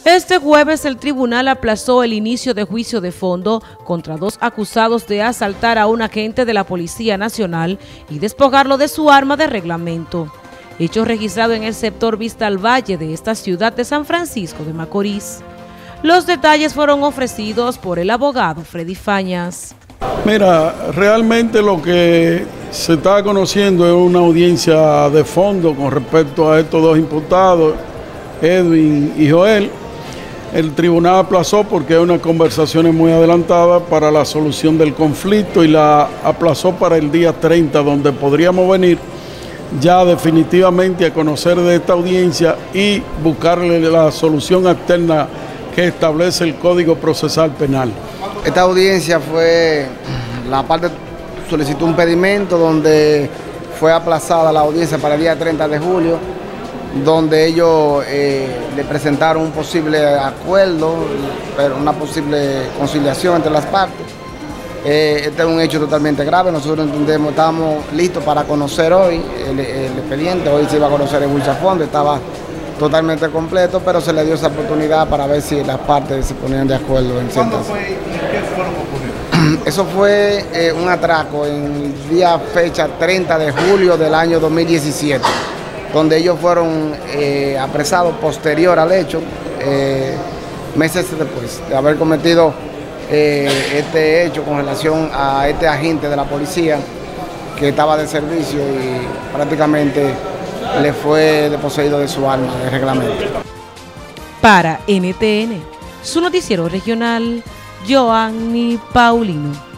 Este jueves el tribunal aplazó el inicio de juicio de fondo contra dos acusados de asaltar a un agente de la Policía Nacional y despojarlo de su arma de reglamento. Hecho registrado en el sector Vista al Valle de esta ciudad de San Francisco de Macorís. Los detalles fueron ofrecidos por el abogado Freddy Fañas. Mira, realmente lo que se está conociendo es una audiencia de fondo con respecto a estos dos imputados, Edwin y Joel. El tribunal aplazó porque hay unas conversaciones muy adelantadas para la solución del conflicto y la aplazó para el día 30, donde podríamos venir ya definitivamente a conocer de esta audiencia y buscarle la solución alterna que establece el Código Procesal Penal. Esta audiencia fue, la parte solicitó un pedimento donde fue aplazada la audiencia para el día 30 de julio, donde ellos le presentaron un posible acuerdo, pero una posible conciliación entre las partes. Este es un hecho totalmente grave, nosotros entendemos, estábamos listos para conocer hoy el expediente, hoy se iba a conocer el juicio a fondo, estaba totalmente completo, pero se le dio esa oportunidad para ver si las partes se ponían de acuerdo en sentencia. ¿Cuándo fue y qué fue lo que ocurrió? Eso fue un atraco en el día fecha 30 de julio del año 2017, donde ellos fueron apresados posterior al hecho, meses después de haber cometido este hecho con relación a este agente de la policía que estaba de servicio y prácticamente le fue desposeído de su arma de reglamento. Para NTN, su noticiero regional, Joanny Paulino.